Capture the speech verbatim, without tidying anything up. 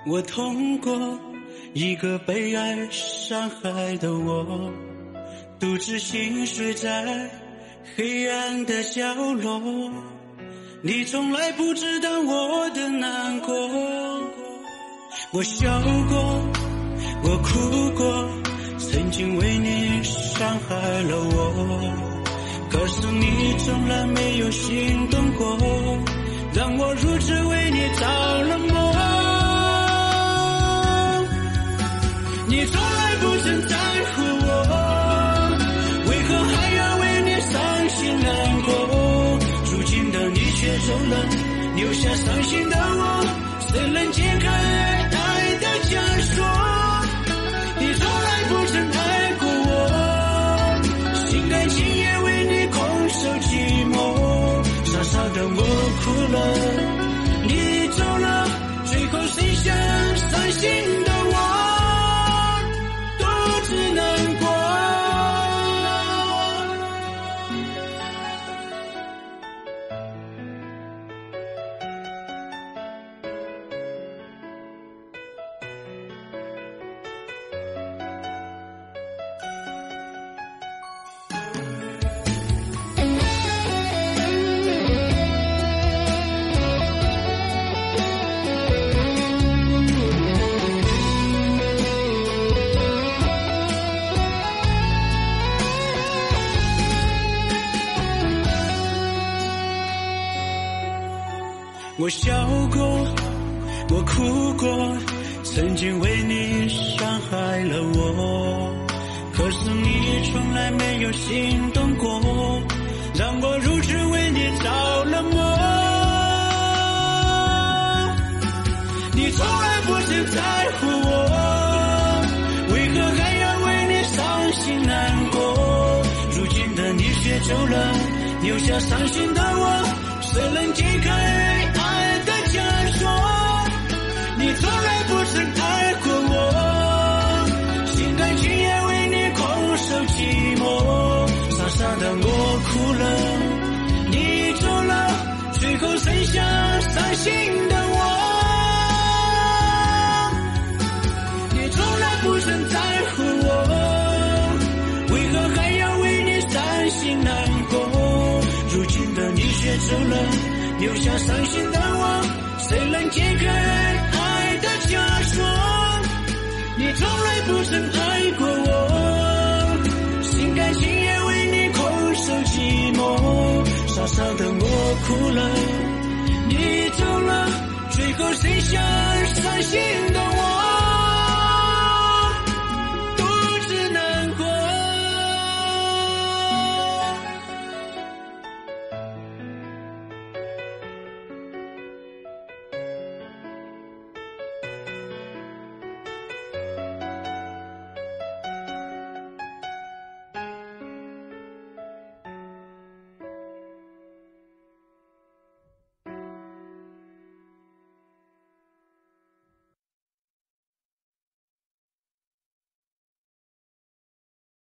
我痛过一个被爱伤害的我，独自心碎在黑暗的角落，你从来不知道我的难过。我笑过，我哭过，曾经为你伤害了我，可是你从来没有心动过，让我如此为你着了魔。你从来不曾在乎我，为何还要为你伤心难过？如今的你却走了，留下伤心的我，谁能解开爱的枷锁？你从来不曾爱过我，心甘情愿为你空受寂寞，傻傻的我哭了，你走了，最后剩下伤心的我，独自难过。我笑过，我哭过，曾经为你伤害了我，可是你从来没有心动过，让我如此为你着了魔。你从来不曾在乎我，为何还要为你伤心难过？如今的你却走了，留下伤心的我，谁能解开爱的枷锁？你从来不曾爱过我，心甘情愿为你空受寂寞，傻傻的我哭了，你走了，最后剩下伤心的我。你从来不曾在乎我，为何还要为你伤心难过？如今的你却走了，留下伤心的我，谁能解开爱的枷锁？你从来不曾爱过我，心甘情愿为你空受寂寞，傻傻的我哭了，你走了，最后剩下伤心的